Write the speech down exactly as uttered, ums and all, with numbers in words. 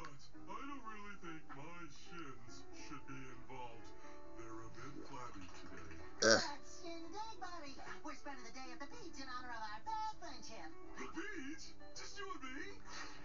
But I don't really think my shins should be involved. They're a bit flabby today. Ugh. That's Shindig, buddy. We're spending the day at the beach in honor of our past friendship. The beach? Just you and me?